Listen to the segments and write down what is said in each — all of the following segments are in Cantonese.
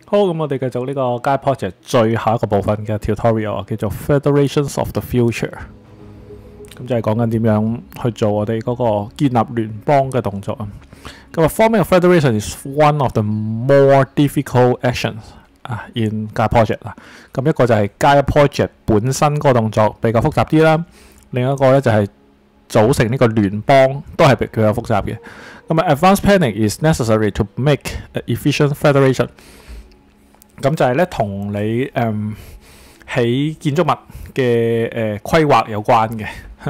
好，咁我哋繼續呢個 Gaia Project 最後一個部分嘅 tutorial 啊，叫做 Federations of the Future。咁就係講緊點樣去做我哋嗰個建立聯邦嘅動作啊。咁啊 ，forming a federation is one of the more difficult actions 啊 in Gaia Project 啊。咁一個就係 Gaia Project 本身個動作比較複雜啲啦，另一個咧就係組成呢個聯邦都係比較複雜嘅。咁啊 ，advanced planning is necessary to make an efficient federation。咁就係咧，同你起建築物嘅規劃有關嘅。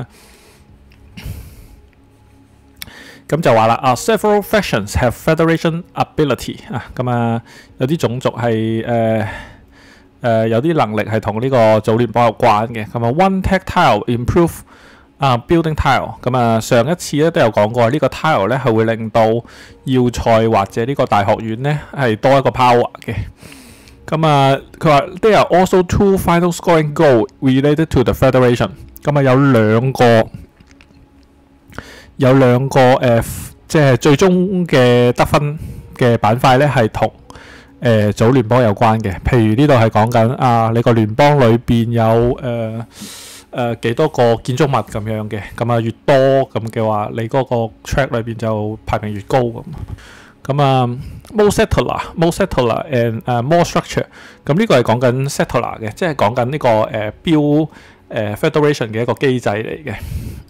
咁就話啦，several factions have federation ability 啊。咁啊，有啲種族係有啲能力係同呢個組聯邦有關嘅。咁啊 ，one tech tile improve building tile。咁啊，上一次咧都有講過，呢個 tile 咧係會令到要塞或者呢個大學院咧係多一個 power 嘅。咁啊，佢話 there are also two final scoring goals related to the federation。咁啊，有兩個即係最終嘅得分嘅板塊咧，係同組聯邦有關嘅。譬如呢度係講緊你個聯邦裏邊有幾多個建築物咁樣嘅。咁啊，越多咁嘅話，你嗰個 track 裏邊就排名越高咁。咁啊 ，more settler and more structure。咁呢個係講緊 settler 嘅，即係講緊呢個build federation 嘅一個機制嚟嘅。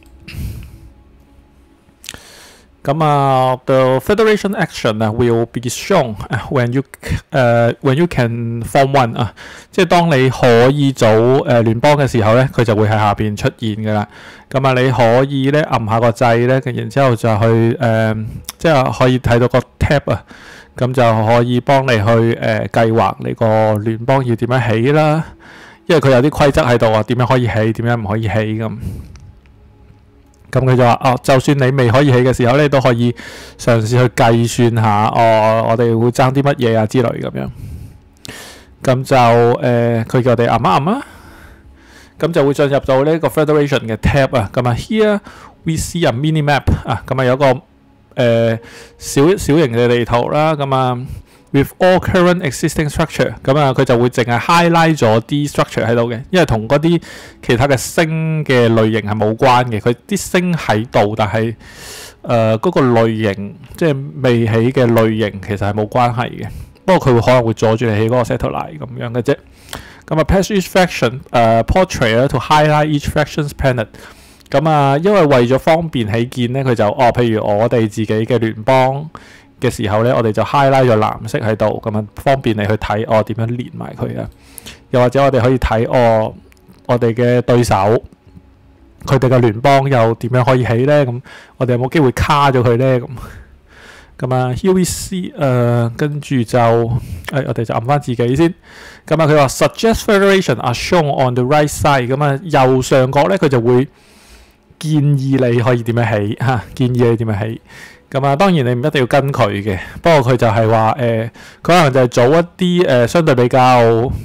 咁啊 ，the federation action will be shown when you can form one 啊，即係當你可以組聯邦嘅時候咧，佢就會喺下邊出現㗎啦。咁啊，你可以咧按下個掣咧，然之後就去即係可以睇到個 tab 啊，咁就可以幫你去計劃你個聯邦要點樣起啦。因為佢有啲規則喺度啊，點樣可以起，點樣唔可以起咁。咁佢就話就算你未可以起嘅時候咧，都可以嘗試去計算下我哋會爭啲乜嘢啊之類咁樣。咁就佢叫我哋按一按啦。咁就會進入到呢個 Federation 嘅 tab 啊。咁啊 ，Here we see a mini map 啊。咁啊有個小型嘅地圖啦。咁啊 ，with all current existing structure。咁啊，佢就會淨係 highlight 咗啲 structure 喺度嘅，因為同嗰啲其他嘅星嘅類型係冇關嘅。佢啲星喺度，但係嗰個類型即係未起嘅類型其實係冇關係嘅。不過佢會可能會阻住你起嗰個 satellite 咁樣嘅啫。咁啊 ，pass each faction portrait to highlight each faction's planet。咁啊，因為為咗方便起見咧，佢就譬如我哋自己嘅聯邦嘅時候咧，我哋就 highlight 咗藍色喺度，咁啊方便你去睇點樣連埋佢啊。又或者我哋可以睇我哋嘅對手佢哋嘅聯邦又點樣可以起咧？咁我哋有冇機會卡咗佢咧？咁啊 ，here we see 跟住就我哋就按翻自己先。咁啊，佢話 suggest federation are shown on the right side。咁啊，右上角咧佢就會建議你可以點樣起嚇，建議你點樣起。咁啊，當然你唔一定要跟佢嘅，不過佢就係話佢可能就係組一啲相對比較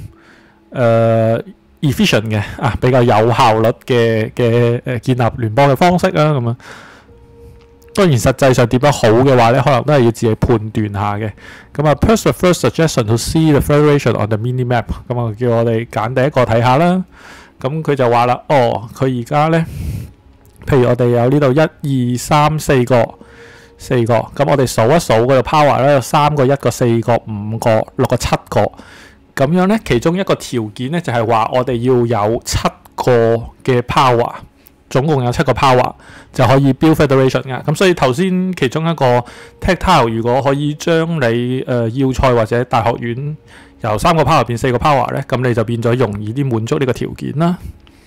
efficient 嘅比較有效率嘅建立聯邦嘅方式啦。咁啊，當然實際上點樣好嘅話咧，可能都係要自己判斷下嘅。咁啊 ，press the first suggestion to see the federation on the mini map。咁啊，叫我哋揀第一個睇下啦。咁佢就話啦，佢而家咧，譬如我哋有呢度1、2、3、4個。咁我哋數一數嗰個 power 咧，有3個、1個、4個、5個、6個、7個，咁樣咧，其中一個條件咧就係話我哋要有7個嘅 power， 總共有7個 power 就可以 build federation 㗎。咁所以頭先其中一個 tech tile 如果可以將你要塞或者大學院由3個 power 變4個 power 咧，咁你就變咗容易啲滿足呢個條件啦。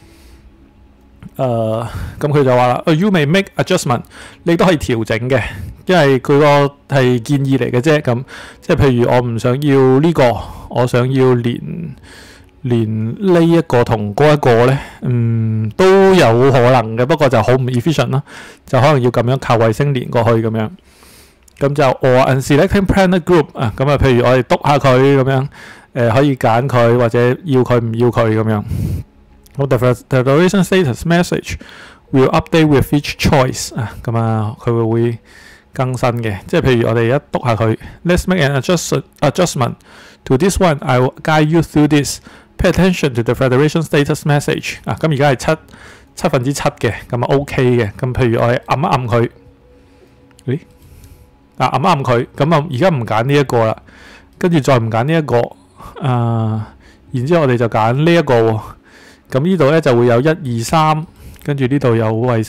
咁佢就話啦，you may make adjustment， 你都可以調整嘅，因為佢個係建議嚟嘅啫。咁即係譬如我唔想要呢個，我想要連呢一個同嗰一個咧，都有可能嘅，不過就好唔 efficient 啦，就可能要咁樣靠衛星連過去咁樣。咁就unselecting planet group 咁啊，譬如我哋篤下佢咁樣，可以揀佢或者要佢唔要佢咁樣。The federation status message will update with each choice 咁啊，佢會更新嘅。即係譬如我哋一篤下佢 ，let's make an adjustment To this one, I will guide you through this. Pay attention to the Federation status message 啊，咁而家係七分之七嘅，咁啊 OK 嘅。咁譬如我哋撳一撳佢，咦？撳一撳佢，咁啊而家唔揀呢一個啦，跟住再唔揀呢一個，然之後我哋就揀呢一個喎。咁呢度咧就會有1、2、3，跟住呢度有衛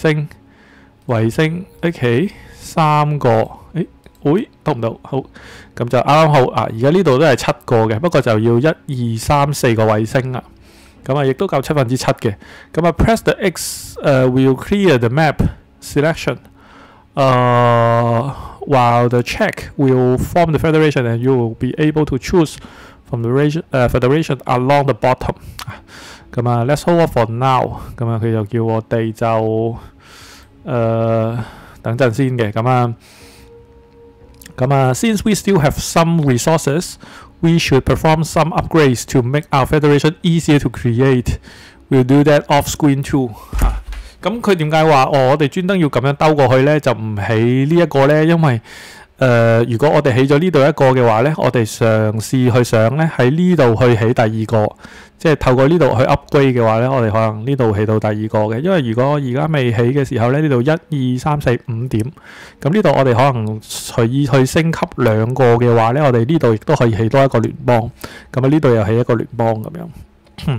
星 ，OK， 3個，得唔到？好，咁就啱啱好啊！而家呢度都係7個嘅，不過就要1、2、3、4個衛星啦。咁啊，亦都夠7分之7嘅。咁啊 ，press the X will clear the map selection. While the check will form the federation, and you will be able to choose from the federation along the bottom. 咁啊 ，let's hold off for now. 咁啊，佢就叫我哋就等陣先嘅。Since we still have some resources, we should perform some upgrades to make our federation easier to create. We'll do that off screen too. 咁佢點解話我哋專登要咁樣兜過去呢？就唔起呢一個呢？因為如果我哋起咗呢度一個嘅話呢，我哋嘗試去想呢喺呢度去起第二個，即係透過呢度去 upgrade 嘅話呢，我哋可能呢度起到第二個嘅。因為如果而家未起嘅時候呢，呢度1、2、3、4、5點，咁呢度我哋可能隨意去升級2個嘅話呢，我哋呢度亦都可以起多一個聯邦。咁啊呢度又起一個聯邦咁樣。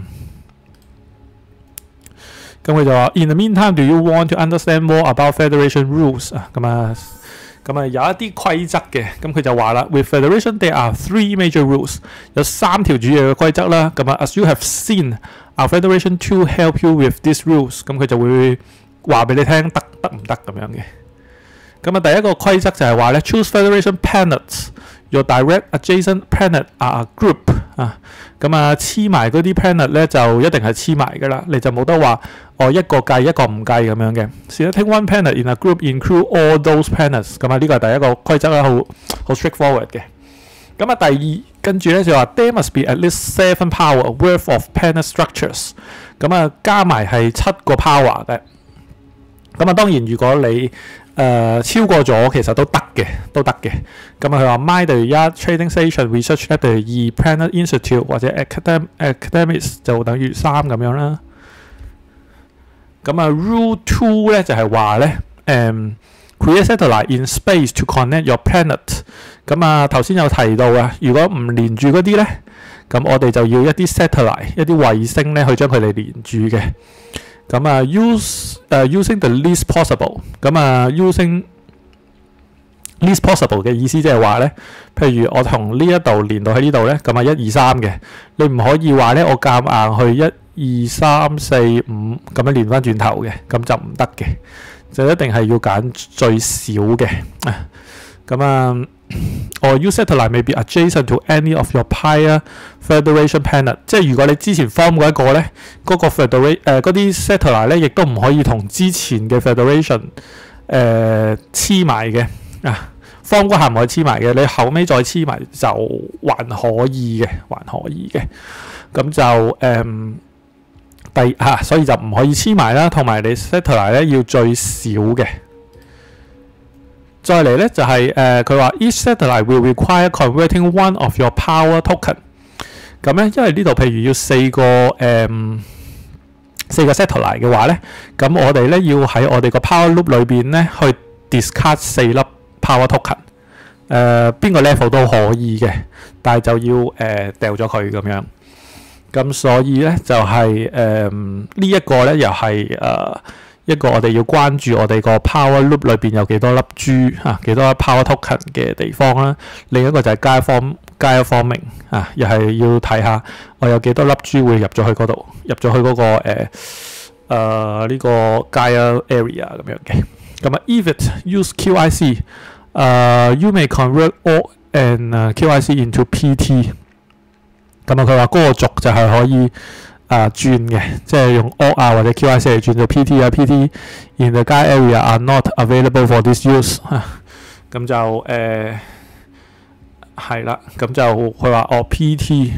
咁佢就話 ：In the meantime, do you want to understand more about federation rules？ 咁啊有一啲規則嘅。咁佢就話啦 ，With federation there are 3 major rules， 有3條主要嘅規則啦。咁啊 ，As you have seen, our federation to help you with these rules。咁佢就會話俾你聽得唔得咁樣嘅。咁啊，第一個規則就係話咧 ，Choose federation planets。Your direct adjacent planet are a group 啊，咁啊黐埋嗰啲 planet 咧就一定係黐埋噶啦，你就冇得話一個計一個唔計咁樣嘅。Selecting one planet in a group include all those planets， 咁啊呢個係第一個規則啦，好 straightforward 嘅。咁啊第二跟住咧就話 There must be at least 7 power worth of planet structures， 咁啊加埋係7個 power 嘅。咁啊當然如果你超過咗其實都得嘅。咁啊佢話 Mine 等於1 ，Trading Station Research Lab 等於2 ，Planet Institute 或者 Academics 就等於3咁樣啦。咁啊 Rule 2咧就係話咧create satellite in space to connect your planet。咁啊頭先有提到啊，如果唔連住嗰啲咧，咁我哋就要一啲 satellite 一啲衛星咧去將佢哋連住嘅。咁啊 using the least possible， 咁啊 using least possible 嘅意思即係話咧，譬如我同呢一度連到喺呢度咧，咁啊1、2、3嘅，你唔可以話咧我夾硬去1、2、3、4、5咁樣連翻轉頭嘅，咁就唔得嘅，就一定係要揀最少嘅。咁啊，or use satellite may be adjacent to any of your prior federation planet， 即係如果你之前 form 過一個咧，嗰個 federation 嗰啲 satellite 咧，亦都唔可以同之前嘅 federation 黐埋嘅啊。form 嗰下唔可以黐埋嘅，你後尾再黐埋就還可以嘅，咁就所以就唔可以黐埋啦，同埋你 satellite 咧要最少嘅。再嚟咧就係佢話 each satellite will require converting one of your power token。咁咧，因為呢度譬如要4個 satellite 嘅話咧，咁我哋咧要喺我哋個 power loop 裏邊咧去 discard 4粒 power token。邊個 level 都可以嘅，但係就要掉咗佢咁樣。咁所以咧就係呢一個咧又係一個我哋要關注我哋個 power loop 裏邊有幾多粒珠幾多 power token 嘅地方啦。另一個就係加一方明又係要睇下我有幾多粒珠會入咗去嗰度，入咗去嗰個呢個 Gaia area 咁樣嘅。咁啊 if it use QIC，you may convert all and QIC into PT。咁啊佢話嗰個族就係可以轉嘅，即係用 OR 或者 QIC 嚟轉做 PT 啊 ，PT in the Gaia area are not available for this use。咁就係啦，咁就佢話PT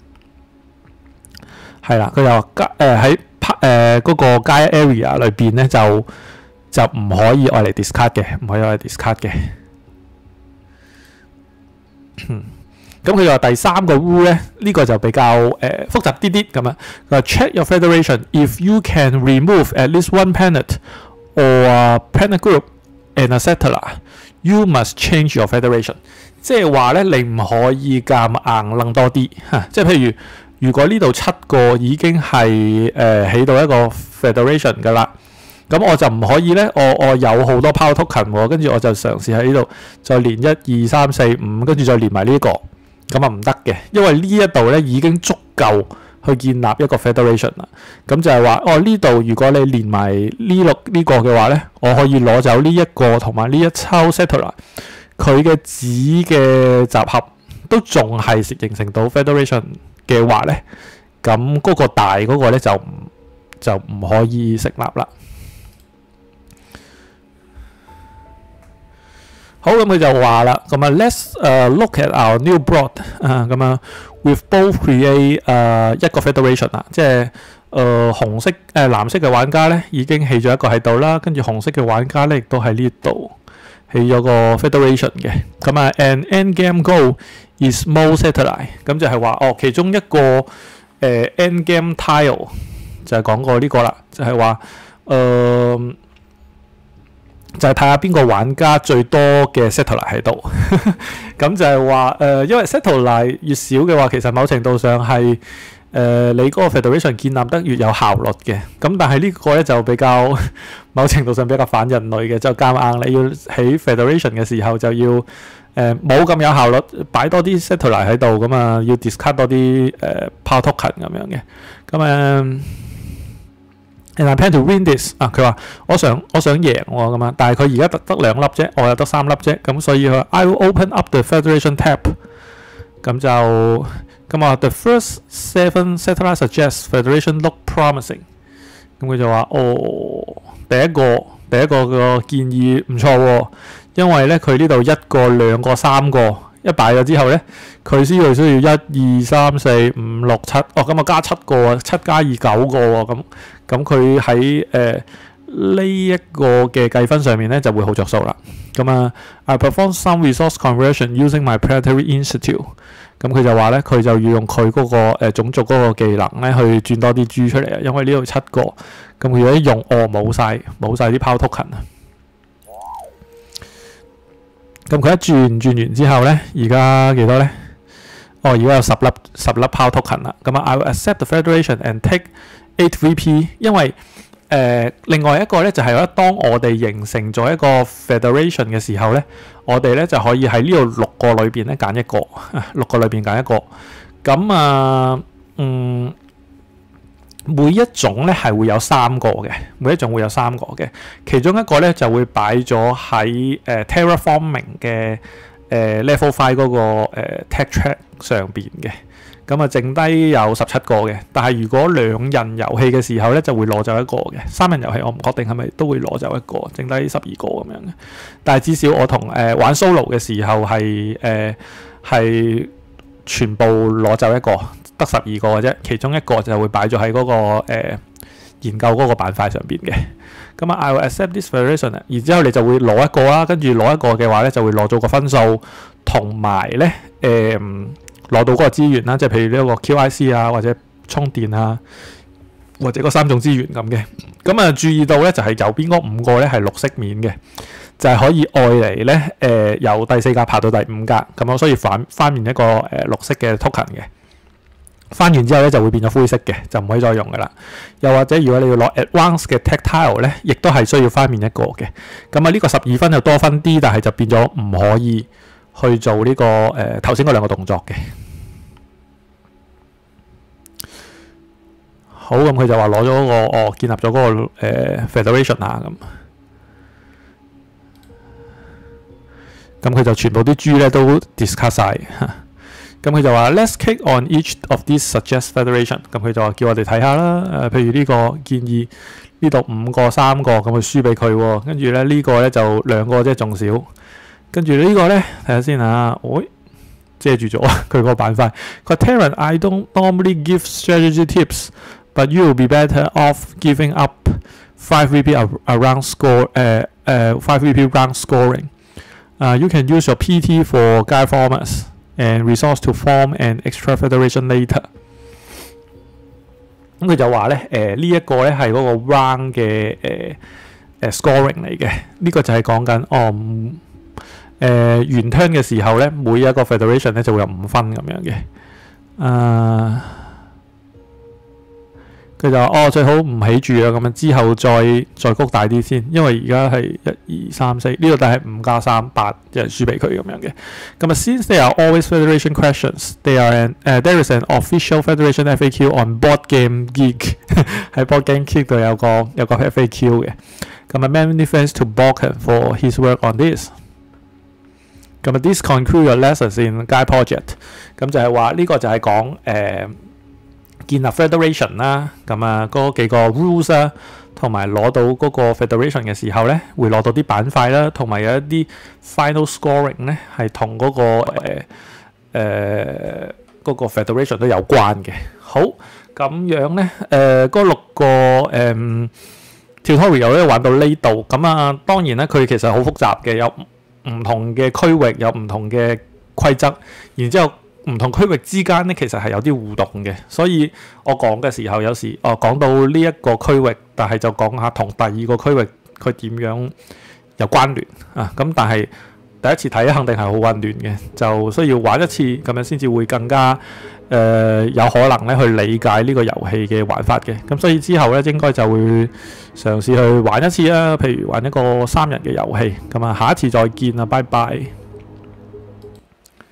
係啦，佢又話喺嗰個 Gaia area 裏邊咧就唔可以愛嚟 discard 嘅，唔可以愛嚟 discard 嘅。 咁佢就話第三個 rule 咧，呢個就比較複雜啲啲咁啊。佢話 check your federation if you can remove at least one planet or a planet group and a settler, you must change your federation。即係話咧，你唔可以夾硬掹多啲嚇。即係譬如，如果呢度7個已經係起到一個 federation 㗎啦，咁我就唔可以咧，我有好多 power token 喎，跟住我就嘗試喺呢度再連1、2、3、4、5，跟住再連埋呢個，咁啊唔得嘅，因為呢一度咧已經足夠去建立一個 federation 啦。咁就係話，呢度如果你連埋呢個嘅話咧，我可以攞走呢一個同埋呢一抽 settler。佢嘅子嘅集合都仲係形成到 federation 嘅話咧，咁嗰個大嗰個咧就唔可以成立啦。好，咁佢就話啦，咁啊 let's look at our new broad 咁啊 with both create 一個 federation 啦，即係紅色藍色嘅玩家咧已經起咗一個喺度啦，跟住紅色嘅玩家咧亦都喺呢度。起咗個 federation 嘅，咁啊 ，an end game goal is more satellite， 咁就係話其中一個end game tile 就係講過呢個啦，就係話就係睇下邊個玩家最多嘅 satellite 喺度，咁就係話因為 satellite 越少嘅話，其實某程度上係你嗰個 federation 建立得越有效率嘅，咁但係呢個咧就比較某程度上比較反人類嘅，就夾硬你要起 federation 嘅時候就要冇咁有效率，擺多啲 settler 喺度咁啊，要 discard 多啲power token 咁樣嘅，咁and I plan to win this 佢話我想贏喎咁啊，但係佢而家得2粒啫，我又得3粒啫，咁所以佢話 I will open up the federation tab， 咁就。咁啊 ，the first 7 satellite suggest federation look promising。咁佢就話：第一個個建議唔錯喎，因為咧佢呢度1個、2個、3個一擺咗之後咧，佢需要1、2、3、4、5、6、7，咁啊加7個啊，7加2 9個喎，咁佢喺呢一個嘅計分上面咧就會好着數啦。咁啊 ，I perform some resource conversion using my planetary institute。咁佢就話咧，佢就要用佢嗰個種族嗰個技能咧去轉多啲豬出嚟啊，因為呢度7個，咁佢如果用冇晒啲 power token 啊。咁佢一轉完之後咧，而家幾多咧？而家有10粒 power token 啦。咁啊 ，I will accept the federation and take 8 VP， 因為另外一個咧就係當我哋形成咗一個 federation 嘅時候咧，我哋咧就可以喺呢度6個裏邊咧揀一個，6個裏邊揀一個。咁每一種咧係會有3個嘅，每一種會有3個嘅。其中一個咧就會擺咗喺terraforming 嘅level 5嗰個tech track 上邊嘅。咁啊，剩低有17個嘅，但係如果2人遊戲嘅時候咧，就會攞走一個嘅。3人遊戲我唔確定係咪都會攞走一個，剩低12個咁樣嘅。但係至少我同玩 solo 嘅時候係全部攞走一個，得12個嘅啫。其中一個就會擺咗喺嗰個研究嗰個板塊上邊嘅。咁啊 ，I will accept this federation， 然之後你就會攞一個啦，跟住攞一個嘅話咧，就會攞到個分數，同埋咧攞到嗰個資源啦，即係譬如呢一個 QIC 啊，或者充電啊，或者嗰3種資源咁嘅。咁啊，注意到咧就係右邊嗰5個咧係綠色面嘅，就係可以愛嚟咧由第4格爬到第5格，咁我需要翻面一個綠色嘅 token 嘅。翻完之後咧就會變咗灰色嘅，就唔可以再用噶啦。又或者如果你要攞 advanced 嘅 tactile 咧，亦都係需要翻面一個嘅。咁啊，呢個12分就多分啲，但係就變咗唔可以去做呢個頭先嗰2個動作嘅。好，咁佢就話攞咗嗰個建立咗嗰個federation 啊咁佢就全部啲豬咧都 discard 晒。咁佢就話 Let's click on each of these suggest federation。咁佢就話叫我哋睇下啦。譬如呢個建議呢度5個3個，咁佢輸俾佢喎。跟住咧呢個咧就2個啫，仲少。跟住呢個咧睇下先啊，遮住咗佢個板塊。佢 Terran I don't normally give strategy tips。But you will be better off giving up 5 VP around score 5 VP round scoring. You can use your PT for guide formats and resource to form an extra federation later。咁佢就話咧，呢一個咧係嗰個 round 嘅scoring 嚟嘅，呢個就係講緊完 turn 嘅時候咧，每一個 federation 咧就會有5分咁樣嘅。佢就話最好唔起住啊，咁樣之後再谷大啲先，因為而家係1、2、3、4呢度，但係5加3、8，即係輸俾佢咁樣嘅。咁啊 ，since there are always federation questions, there is an official federation FAQ on Board Game Geek 喺 Board Game Geek 度有個 FAQ 嘅。咁啊 ，many thanks to Balkan for his work on this。咁啊 ，this conclude your lessons in Guide Project。咁就係話呢個就係講建立 federation 啦，咁啊嗰幾個 rules 啦，同埋攞到嗰個 federation 嘅時候咧，會攞到啲板塊啦，同埋有一啲 final scoring 咧係同嗰個 federation 都有關嘅。好，咁樣咧嗰6個tutorial 咧玩到呢度，咁啊當然咧佢其實好複雜嘅，有唔同嘅區域，有唔同嘅規則，然之後唔同區域之間咧，其實係有啲互動嘅，所以我講嘅時候，有時講到呢一個區域，但係就講下同第二個區域佢點樣有關聯啊。咁但係第一次睇肯定係好混亂嘅，就需要玩一次咁樣先至會更加有可能咧去理解呢個遊戲嘅玩法嘅。咁所以之後咧應該就會嘗試去玩一次啦，譬如玩一個3人嘅遊戲。咁啊，下一次再見啦，拜拜。